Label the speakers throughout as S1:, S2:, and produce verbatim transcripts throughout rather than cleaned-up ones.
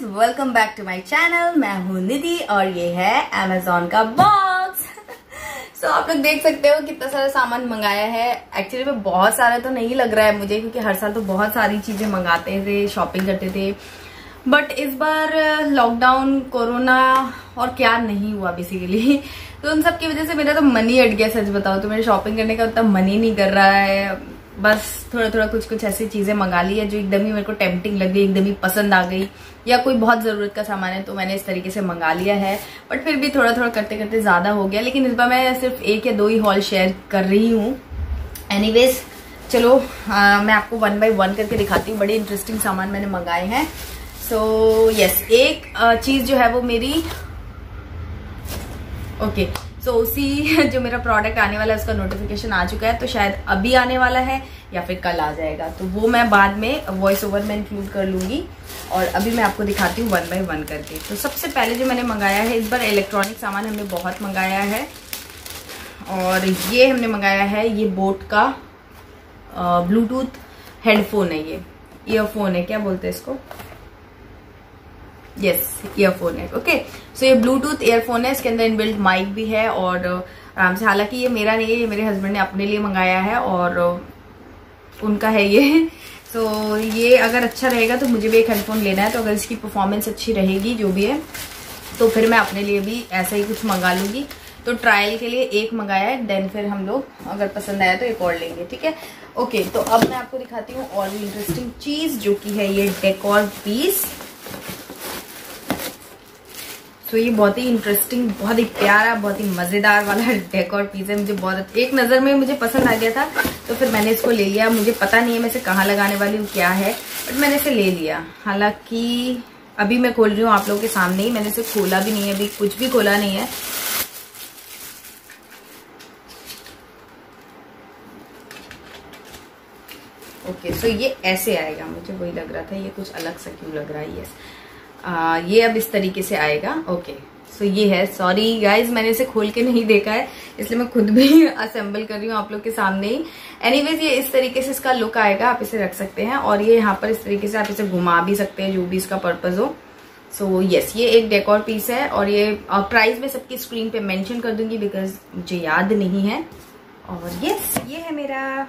S1: Welcome back to my channel. मैं हूँ निधि और ये है अमेजोन का बॉक्स। सो so, आप लोग देख सकते हो कितना सारा सामान मंगाया है। एक्चुअली में बहुत सारा तो नहीं लग रहा है मुझे, क्योंकि हर साल तो बहुत सारी चीजें मंगाते थे, शॉपिंग करते थे। बट इस बार लॉकडाउन, कोरोना और क्या नहीं हुआ बेसिकली, तो उन सब की वजह से मेरा तो मनी अट गया। सच बताओ तो मेरे शॉपिंग करने का उतना मनी नहीं कर रहा है। बस थोड़ा थोड़ा कुछ कुछ ऐसी चीजें मंगा ली है जो एकदम ही मेरे को टेम्पटिंग लग गई, एकदम ही पसंद आ गई, या कोई बहुत जरूरत का सामान है तो मैंने इस तरीके से मंगा लिया है। बट फिर भी थोड़ा थोड़ा करते करते ज्यादा हो गया। लेकिन इस बार मैं सिर्फ एक या दो ही हॉल शेयर कर रही हूँ। एनीवेज चलो आ, मैं आपको वन बाय वन करके दिखाती हूँ। बड़े इंटरेस्टिंग सामान मैंने मंगाए हैं। सो so, यस yes, एक चीज जो है वो मेरी ओके सो so, उसी जो मेरा प्रोडक्ट आने वाला है उसका नोटिफिकेशन आ चुका है, तो शायद अभी आने वाला है या फिर कल आ जाएगा, तो वो मैं बाद में वॉइस ओवर में इंक्लूड कर लूंगी। और अभी मैं आपको दिखाती हूँ वन बाय वन करके। तो सबसे पहले जो मैंने मंगाया है, इस बार इलेक्ट्रॉनिक सामान हमने बहुत मंगाया है। और ये हमने मंगाया है, ये बोट का ब्लूटूथ हेडफोन है, ये ईयरफोन है, क्या बोलते हैं इसको, यस ईयरफोन है। ओके सो ये ब्लूटूथ ईयरफोन है, इसके अंदर इनबिल्ट माइक भी है और आराम से, हालांकि ये मेरा नहीं है, ये मेरे हस्बैंड ने अपने लिए मंगाया है और उनका है ये। सो so, ये अगर अच्छा रहेगा तो मुझे भी एक हेडफोन लेना है, तो अगर इसकी परफॉर्मेंस अच्छी रहेगी जो भी है तो फिर मैं अपने लिए भी ऐसा ही कुछ मंगा लूंगी। तो ट्रायल के लिए एक मंगाया है, देन फिर हम लोग अगर पसंद आया तो एक और लेंगे, ठीक है। ओके तो अब मैं आपको दिखाती हूँ और भी इंटरेस्टिंग चीज, जो कि है ये डेकोर पीस। तो ये बहुत ही इंटरेस्टिंग, बहुत ही प्यारा, बहुत ही मजेदार वाला डेकोर पीस है। मुझे बहुत एक नजर में मुझे पसंद आ गया था, तो फिर मैंने इसको ले लिया। मुझे पता नहीं है मैं इसे कहाँ लगाने वाली हूँ, क्या है, बट मैंने इसे ले लिया। हालांकि अभी मैं खोल रही हूँ आप लोगों के सामने ही, मैंने इसे खोला भी नहीं है, अभी कुछ भी खोला नहीं है। ओके सो ये ऐसे आएगा, मुझे वही लग रहा था ये कुछ अलग सा क्यों लग रहा है। यस आ, ये अब इस तरीके से आएगा। ओके सो ये है, सॉरी गाइज मैंने इसे खोल के नहीं देखा है, इसलिए मैं खुद भी असेंबल कर रही हूँ आप लोग के सामने ही। एनीवेज ये इस तरीके से इसका लुक आएगा, आप इसे रख सकते हैं और ये यहाँ पर इस तरीके से आप इसे घुमा भी सकते हैं, जो भी इसका पर्पज हो। सो so, यस yes, ये एक डेकोर पीस है और ये प्राइस में सबकी स्क्रीन पे मेंशन कर दूंगी बिकॉज मुझे याद नहीं है। और यस yes, ये है मेरा।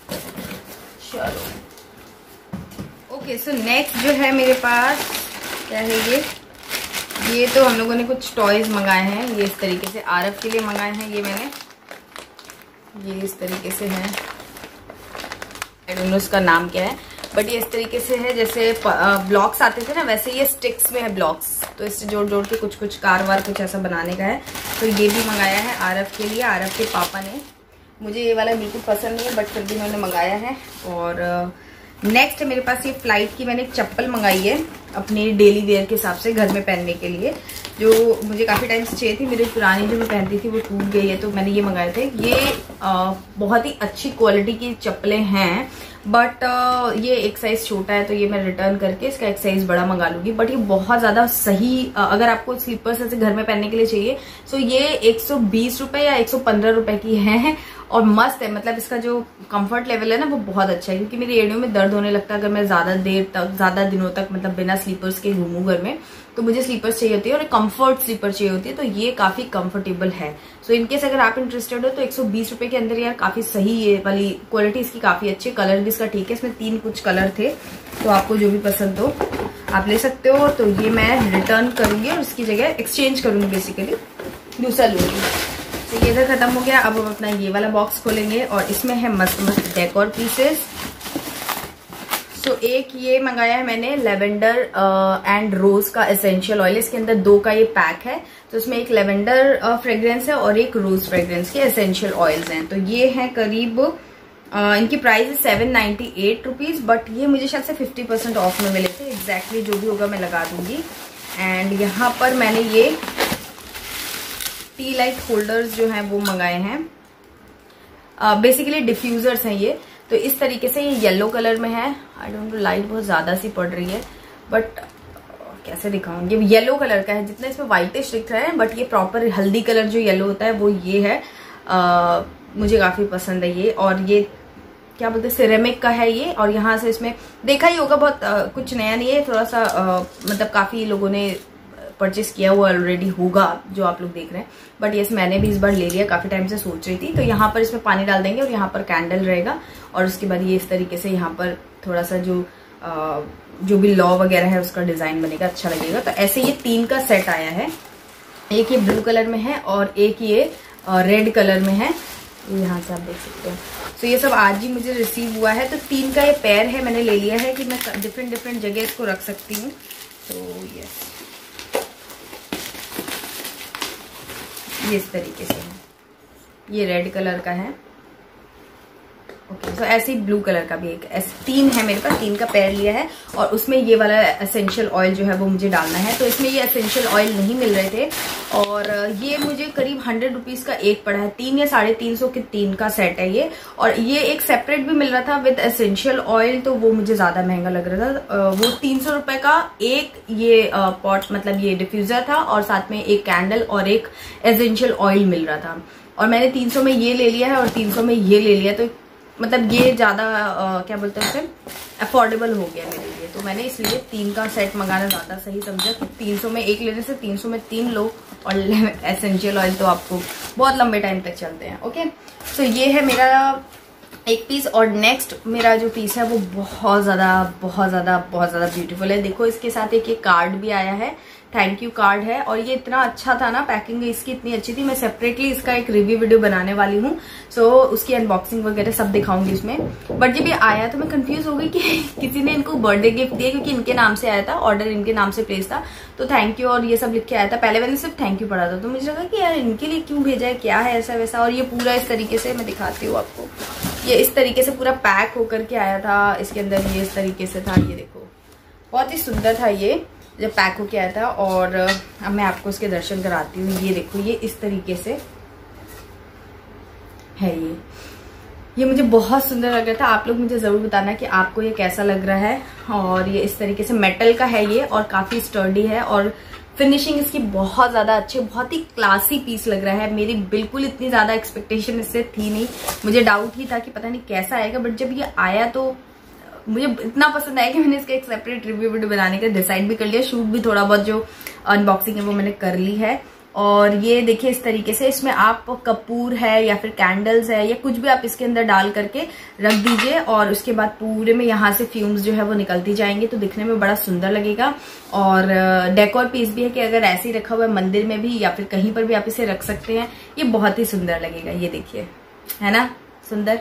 S1: चलो ओके सो नेक्स्ट जो है मेरे पास क्या है, ये ये तो हम लोगों ने कुछ टॉयज मंगाए हैं। ये इस तरीके से आरव के लिए मंगाए हैं, ये मैंने, ये इस तरीके से है, आई डोंट नो इसका नाम क्या है, बट ये इस तरीके से है जैसे ब्लॉक्स आते थे ना, वैसे ये स्टिक्स में है ब्लॉक्स, तो इससे जोड़ जोड़ के कुछ कुछ कार वार कुछ ऐसा बनाने का है। तो ये भी मंगाया है आरव के लिए, आरव के पापा ने। मुझे ये वाला बिल्कुल पसंद नहीं है बट फिर भी मैंने मंगाया है। और नेक्स्ट मेरे पास ये फ्लाइट की मैंने एक चप्पल मंगाई है अपनी डेली वेयर के हिसाब से, घर में पहनने के लिए, जो मुझे काफी टाइम से चाहिए थी। मेरी पुरानी जो मैं पहनती थी वो टूट गई है, तो मैंने ये मंगाए थे। ये आ, बहुत ही अच्छी क्वालिटी की चप्पलें हैं, बट ये एक साइज छोटा है, तो ये मैं रिटर्न करके इसका एक साइज बड़ा मंगा लूंगी। बट ये बहुत ज्यादा सही, अगर आपको स्लीपर्स ऐसे घर में पहनने के लिए चाहिए, सो ये एक सौ बीस रुपए या एक सौ पंद्रह रुपए की है और मस्त है। मतलब इसका जो कंफर्ट लेवल है ना वो बहुत अच्छा है, क्योंकि मेरी एड़ियों में दर्द होने लगता है अगर मैं ज्यादा देर तक, ज्यादा दिनों तक मतलब बिना स्लीपर्स के घूमूं घर में, तो मुझे स्लीपर्स चाहिए होती है और कंफर्ट स्लीपर चाहिए होती है। तो ये काफी कंफर्टेबल है। सो इनकेस अगर आप इंटरेस्टेड हो तो एक सौ बीस रुपए के अंदर यार काफी सही, ये वाली क्वालिटी इसकी काफी अच्छी, कलर भी इसका ठीक है। इसमें तीन कुछ कलर थे, तो आपको जो भी पसंद हो आप ले सकते हो। तो ये मैं रिटर्न करूंगी और उसकी जगह एक्सचेंज करूंगी, बेसिकली दूसरा लूंगी। तो ये इधर खत्म हो गया। अब हम अपना ये वाला बॉक्स खोलेंगे और इसमें है मस्त मस्त डेकोर पीसेस। सो so, एक ये मंगाया है मैंने लेवेंडर एंड रोज का एसेंशियल ऑयल, इसके अंदर दो का ये पैक है। तो इसमें एक लेवेंडर फ्रेग्रेंस है और एक रोज फ्रेग्रेंस के एसेंशियल ऑयल्स हैं। तो ये है करीब, uh, इनकी प्राइस है seven ninety eight rupees, but ये मुझे शायद से फिफ्टी परसेंट ऑफ में मिले थे। एग्जैक्टली जो भी होगा मैं लगा दूंगी। एंड यहाँ पर मैंने ये टी लाइट होल्डर्स जो हैं वो मंगाए हैं, बेसिकली uh, डिफ्यूजर्स हैं ये। तो इस तरीके से ये येलो कलर में है। आई डोंट नो, लाइट बहुत ज्यादा सी पड़ रही है, बट कैसे दिखाऊं, ये येलो कलर का है, जितना इसमें व्हाइटिश दिख रहा है, बट ये प्रॉपर हल्दी कलर जो येलो होता है वो ये है। आ, मुझे काफी पसंद है ये। और ये क्या बोलते हैं, सिरेमिक का है ये। और यहाँ से इसमें देखा ही होगा, बहुत आ, कुछ नया नहीं है, थोड़ा सा आ, मतलब काफी लोगों ने परचेस किया हुआ ऑलरेडी होगा जो आप लोग देख रहे हैं, बट यस मैंने भी इस बार ले लिया, काफी टाइम से सोच रही थी। तो यहाँ पर इसमें पानी डाल देंगे और यहाँ पर कैंडल रहेगा, और उसके बाद ये इस तरीके से यहाँ पर थोड़ा सा जो आ, जो भी लॉ वगैरह है उसका डिजाइन बनेगा, अच्छा लगेगा। तो ऐसे ये तीन का सेट आया है, एक ये ब्लू कलर में है और एक ये रेड कलर में है, यहाँ से आप देख सकते हैं। तो ये सब आज ही मुझे रिसीव हुआ है। तो तीन का ये पेयर है, मैंने ले लिया है कि मैं डिफरेंट डिफरेंट जगह इसको रख सकती हूँ। तो यस ये इस तरीके से है, ये रेड कलर का है। ओके okay, तो ऐसे ही ब्लू कलर का भी एक ऐसे तीन है मेरे पास, तीन का पेयर लिया है। और उसमें ये वाला एसेंशियल ऑयल जो है वो मुझे डालना है। तो इसमें ये एसेंशियल ऑयल नहीं मिल रहे थे, और ये मुझे करीब हंड्रेड रुपीज का एक पड़ा है, तीन या साढ़े तीन सौ के तीन का सेट है ये। और ये एक सेपरेट भी मिल रहा था विद एसेंशियल ऑयल, तो वो मुझे ज्यादा महंगा लग रहा था। वो तीन सौ रुपए का एक ये पॉट मतलब ये डिफ्यूजर था, और साथ में एक कैंडल और एक एसेंशियल ऑयल मिल रहा था। और मैंने तीन सौ में ये ले लिया है और तीन सौ में ये ले लिया, तो मतलब ये ज्यादा क्या बोलते हैं उसे अफोर्डेबल हो गया मेरे लिए। तो मैंने इसलिए तीन का सेट मंगाना ज्यादा सही समझा कि तीन सौ में एक लेने से तीन सौ में तीन लो, और एसेंशियल ऑयल तो आपको बहुत लंबे टाइम तक चलते हैं। ओके, तो ये है मेरा एक पीस। और नेक्स्ट मेरा जो पीस है वो बहुत ज्यादा बहुत ज्यादा बहुत ज्यादा ब्यूटीफुल है। देखो इसके साथ एक ये कार्ड भी आया है, थैंक यू कार्ड है, और ये इतना अच्छा था ना, पैकिंग इसकी इतनी अच्छी थी। मैं सेपरेटली इसका एक रिव्यू वीडियो बनाने वाली हूँ, सो उसकी अनबॉक्सिंग वगैरह सब दिखाऊंगी उसमें। बट जब ये आया तो मैं कंफ्यूज हो गई कि किसी ने इनको बर्थडे गिफ्ट दिया, क्योंकि इनके नाम से आया था, ऑर्डर इनके नाम से प्लेस था, तो थैंक यू और ये सब लिख के आया था। पहले मैंने सिर्फ थैंक यू पढ़ा था, तो मुझे लगा कि यार इनके लिए क्यों भेजा है, क्या है ऐसा वैसा। और ये पूरा इस तरीके से मैं दिखाती हूँ आपको, ये इस तरीके से पूरा पैक होकर के आया था। इसके अंदर ये इस तरीके से था, ये देखो बहुत ही सुंदर था ये जब पैक होके आया था। और अब मैं आपको इसके दर्शन कराती हूँ। ये देखो ये इस तरीके से है, ये ये मुझे बहुत सुंदर लग रहा था। आप लोग मुझे जरूर बताना कि आपको ये कैसा लग रहा है। और ये इस तरीके से मेटल का है ये, और काफी स्टर्डी है, और फिनिशिंग इसकी बहुत ज्यादा अच्छी, बहुत ही क्लासी पीस लग रहा है। मेरी बिल्कुल इतनी ज्यादा एक्सपेक्टेशन इससे थी नहीं, मुझे डाउट ही था कि पता नहीं कैसा आएगा, बट जब ये आया तो मुझे इतना पसंद आया कि मैंने इसका एक सेपरेट रिव्यू वीडियो बनाने का डिसाइड भी कर लिया। शूट भी थोड़ा बहुत जो अनबॉक्सिंग है वो मैंने कर ली है। और ये देखिए इस तरीके से, इसमें आप कपूर है या फिर कैंडल्स है या कुछ भी आप इसके अंदर डाल करके रख दीजिए, और उसके बाद पूरे में यहाँ से फ्यूम्स जो है वो निकलती जाएंगे, तो दिखने में बड़ा सुंदर लगेगा। और डेकोर पीस भी है कि अगर ऐसे ही रखा हुआ है मंदिर में भी या फिर कहीं पर भी आप इसे रख सकते हैं, ये बहुत ही सुंदर लगेगा। ये देखिए, है ना सुंदर,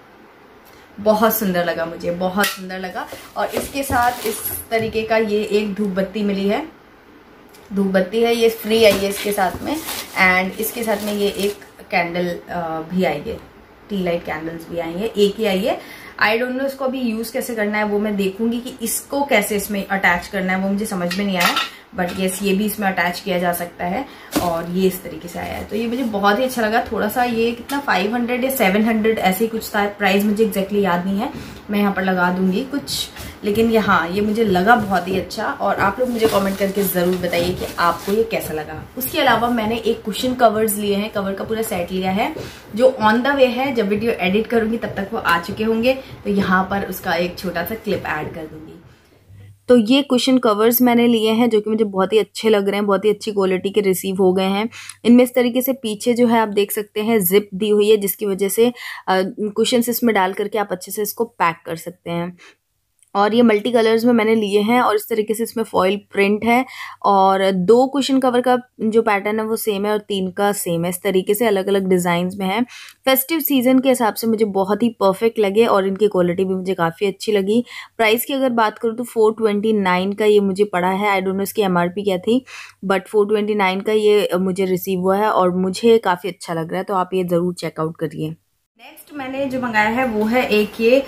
S1: बहुत सुंदर लगा, मुझे बहुत सुंदर लगा। और इसके साथ इस तरीके का ये एक धूप बत्ती मिली है, धूप बत्ती है, ये फ्री आई है इसके साथ में। एंड इसके साथ में ये एक कैंडल भी आई है, टी लाइट कैंडल्स भी आई है, एक ही आई है। आई डोंट नो इसको अभी यूज कैसे करना है, वो मैं देखूंगी कि इसको कैसे इसमें अटैच करना है, वो मुझे समझ में नहीं आया। बट यस ये भी इसमें अटैच किया जा सकता है, और ये इस तरीके से आया है। तो ये मुझे बहुत ही अच्छा लगा। थोड़ा सा ये कितना फाइव हंड्रेड या सेवन हंड्रेड ऐसे ही कुछ था, प्राइस मुझे एग्जैक्टली याद नहीं है, मैं यहाँ पर लगा दूंगी कुछ, लेकिन ये हाँ ये मुझे लगा बहुत ही अच्छा। और आप लोग मुझे कमेंट करके जरूर बताइए कि आपको ये कैसा लगा। उसके अलावा मैंने एक कुशन कवर्स लिए हैं, कवर का पूरा सेट लिया है, जो ऑन द वे है, जब वीडियो एडिट करूंगी तब तक वो आ चुके होंगे, तो यहाँ पर उसका एक छोटा सा क्लिप ऐड कर दूंगी। तो ये कुशन कवर्स मैंने लिए हैं, जो कि मुझे बहुत ही अच्छे लग रहे हैं, बहुत ही अच्छी क्वालिटी के रिसीव हो गए हैं। इनमें इस तरीके से पीछे जो है आप देख सकते हैं जिप दी हुई है, जिसकी वजह से कुशन्स इसमें डाल करके आप अच्छे से इसको पैक कर सकते हैं। और ये मल्टी कलर्स में मैंने लिए हैं, और इस तरीके से इसमें फॉइल प्रिंट है, और दो कुशन कवर का जो पैटर्न है वो सेम है और तीन का सेम है। इस तरीके से अलग अलग डिजाइन में है। फेस्टिव सीजन के हिसाब से मुझे बहुत ही परफेक्ट लगे, और इनकी क्वालिटी भी मुझे काफ़ी अच्छी लगी। प्राइस की अगर बात करूँ तो फोर ट्वेंटी नाइन का ये मुझे पड़ा है। आई डोंट नो इसकी एम आर पी क्या थी, बट फोर ट्वेंटी नाइन का ये मुझे रिसीव हुआ है, और मुझे काफ़ी अच्छा लग रहा है, तो आप ये ज़रूर चेकआउट करिए। नेक्स्ट मैंने जो मंगाया है वो है एक ये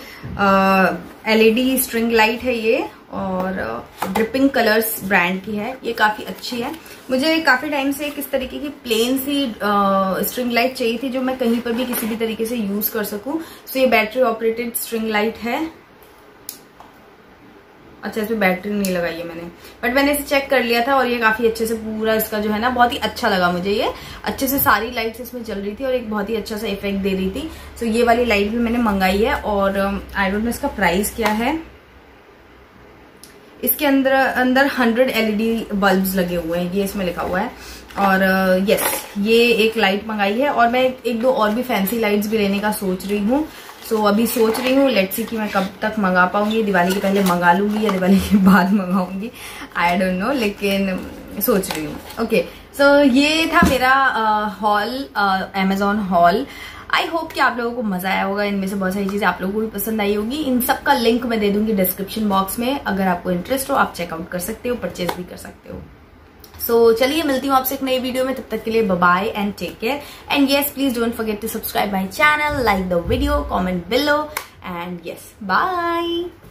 S1: एलईडी स्ट्रिंग लाइट है ये, और ड्रिपिंग कलर्स ब्रांड की है। ये काफी अच्छी है। मुझे काफी टाइम से एक इस तरीके की प्लेन सी स्ट्रिंग लाइट चाहिए थी, जो मैं कहीं पर भी किसी भी तरीके से यूज कर सकूं। सो ये बैटरी ऑपरेटेड स्ट्रिंग लाइट है, अच्छा इसमें बैटरी नहीं लगाई है मैंने, बट मैंने इसे चेक कर लिया था और ये काफी अच्छे से पूरा इसका जो है ना बहुत ही अच्छा लगा मुझे। ये अच्छे से सारी लाइट्स इसमें चल रही थी और एक बहुत ही अच्छा सा इफेक्ट दे रही थी। सो ये वाली लाइट भी मैंने मंगाई है और आई डोंट नो इसका प्राइस क्या है। इसके अंदर अंदर हंड्रेड एलईडी बल्ब्स लगे हुए हैं, ये इसमें लिखा हुआ है। और यस uh, yes, ये एक लाइट मंगाई है और मैं एक दो और भी फैंसी लाइट्स भी लेने का सोच रही हूँ। सो so, अभी सोच रही हूँ लेट्स सी कि मैं कब तक मंगा पाऊंगी। दिवाली के पहले मंगा लूंगी या दिवाली के बाद मंगाऊंगी, आई डोंट नो, लेकिन सोच रही हूँ। ओके सो ये था मेरा haul, Amazon haul. I hope कि आप लोगों को मजा आया होगा। इनमें से बहुत सारी चीजें आप लोगों को भी पसंद आई होगी। इन सब का लिंक मैं दे दूंगी डिस्क्रिप्शन बॉक्स में, अगर आपको इंटरेस्ट हो आप चेकआउट कर सकते हो, परचेज भी कर सकते हो। सो so, चलिए मिलती हूँ आपसे एक नई वीडियो में, तब तक के लिए bye and take care and yes please don't forget to subscribe my channel, like the video, comment below and yes bye.